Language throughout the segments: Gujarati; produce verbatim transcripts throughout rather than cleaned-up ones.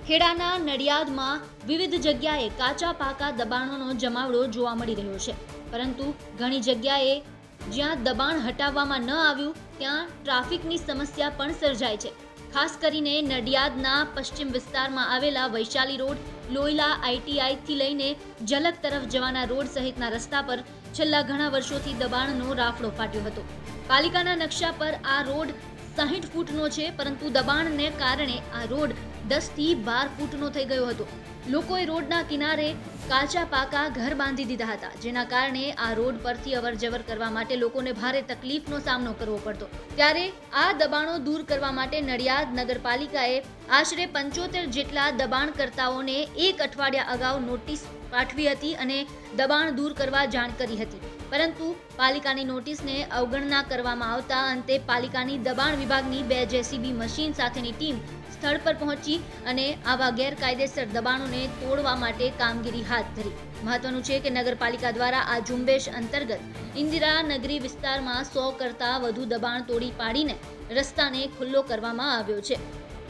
ખેડાના નડિયાદમાં વિવિધ જગ્યાએ કાચા પાકા દબાણોનો જમાવડો જોવા મળી રહ્યો છે, પરંતુ ઘણી જગ્યાએ જ્યાં દબાણ હટાવવામાં ન આવ્યું ત્યાં ટ્રાફિકની સમસ્યા પણ સર્જાય છે। ખાસ કરીને નડિયાદના પશ્ચિમ વિસ્તારમાં આવેલા વૈશાલી રોડ, લોયલા આઈટીઆઈ થી લઈને ઝલક તરફ જવાના રોડ સહિતના રસ્તા પર છેલ્લા ઘણા વર્ષોથી દબાણનો રાફડો ફાટ્યો હતો। પાલિકાના નકશા પર આ રોડ સાહીઠ ફૂટનો છે, પરંતુ દબાણને કારણે આ રોડ દસ થી બાર ફૂટનો થઈ ગયો હતો। લોકોએ રોડના કિનારે કાચા પાકા ઘર બાંધી દીધા હતા, જેના કારણે આ રોડ પરથી અવરજવર કરવા માટે લોકોને ભારે તકલીફનો સામનો કરવો પડતો। ત્યારે આ દબાણો દૂર કરવા માટે નડિયાદ નગરપાલિકાએ આશરે પંચોતેર જેટલા દબાણકર્તાઓને એક અઠવાડિયા અગાઉ નોટિસ પાઠવી હતી અને દબાણ દૂર કરવા જાણ કરી હતી, પરંતુ પાલિકાની નોટિસને અવગણના કરવામાં આવતા અંતે પાલિકાની દબાણ વિભાગની બે જેસીબી મશીન સાથેની ટીમ સ્થળ પર પહોંચી અને આવા ગેરકાયદેસર દબાણોને તોડવા માટે કામગીરી હાથ ધરી। મહત્વનું છે કે નગરપાલિકા દ્વારા આ ઝુંબેશ અંતર્ગત ઇન્દિરા નગરી વિસ્તારમાં સો કરતા વધુ દબાણ તોડી પાડીને રસ્તાને ખુલ્લો કરવામાં આવ્યો છે।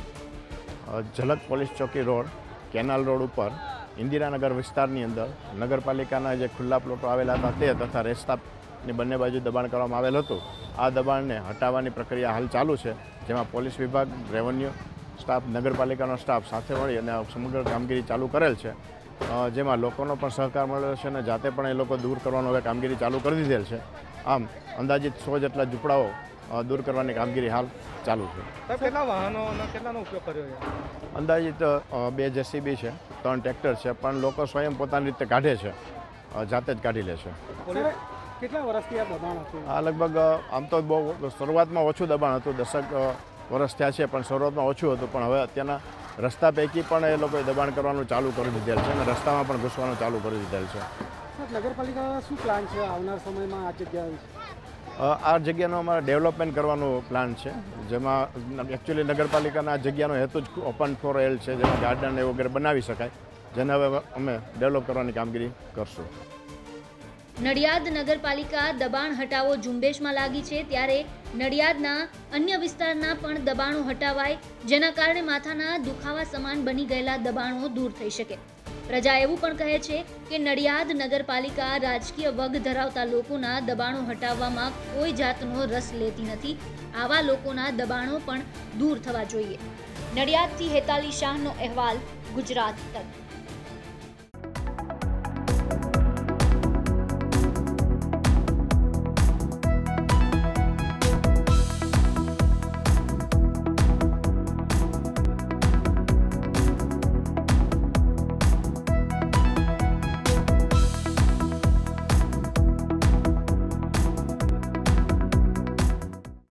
ઝલક પોલીસ ચોકી રોડ, કેનાલ રોડ ઉપર ઇન્દિરાનગર વિસ્તારની અંદર નગરપાલિકાના જે ખુલ્લા પ્લોટો આવેલા હતા તે તથા રસ્તાની બંને બાજુ દબાણ કરવામાં આવેલ હતું। આ દબાણને હટાવવાની પ્રક્રિયા હાલ ચાલુ છે, જેમાં પોલીસ વિભાગ, રેવન્યુ સ્ટાફ, નગરપાલિકાનો સ્ટાફ સાથે મળી અને સમગ્ર કામગીરી ચાલુ કરેલ છે, જેમાં લોકોનો પણ સહકાર મળ્યો છે અને જાતે પણ એ લોકો દૂર કરવાનો હવે કામગીરી ચાલુ કરી દીધેલ છે। આમ અંદાજિત સો જેટલા ઝૂંપડાઓ દૂર કરવાની કામગીરી હાલ ચાલુ છે। કેટલા વાહનો અને કેટલાનો ઉપયોગ કર્યો છે? અંદાજિત બે જેસીબી છે, ત્રણ ટ્રેક્ટર છે, પણ લોકો સ્વયં પોતાની રીતે કાઢે છે, જાતે જ કાઢી લે છે। કેટલા વર્ષથી આ દબાણ હતું? આ લગભગ આમ તો બહુ શરૂઆતમાં ઓછું દબાણ હતું, દશક વર્ષ થયા છે, પણ શરૂઆતમાં ઓછું હતું, પણ હવે અત્યારના રસ્તા પૈકી પણ એ લોકોએ દબાણ કરવાનું ચાલુ કરી દીધેલ છે અને રસ્તામાં પણ ઘૂસવાનું ચાલુ કરી દીધેલ છે। નગરપાલિકા શું પ્લાન છે આવનાર સમયમાં આ જગ્યા? આ જગ્યાનો અમારે ડેવલપમેન્ટ કરવાનો પ્લાન છે, જેમાં એકચ્યુઅલી નગરપાલિકાના આ જગ્યાનો હેતુ જ ઓપન ફોર એલ છે, જેમાં ગાર્ડન એ વગેરે બનાવી શકાય, જેને હવે અમે ડેવલપ કરવાની કામગીરી કરશું। નડિયાદ નગરપાલિકા દબાણ હટાવો ઝુંબેશમાં લાગી છે, ત્યારે નડિયાદના અન્ય વિસ્તારના પણ દબાણો હટાવાય, જેના કારણે માથાના દુખાવા સમાન બની ગયેલા દબાણો દૂર થઈ શકે। પ્રજા એવું પણ કહે છે કે નડિયાદ નગરપાલિકા રાજકીય વગ ધરાવતા લોકોના દબાણો હટાવવામાં કોઈ જાતનો રસ લેતી નથી। આવા લોકોના દબાણો પણ દૂર થવા જોઈએ। નડિયાદથી હેતાલી શાહનો અહેવાલ, ગુજરાત તક।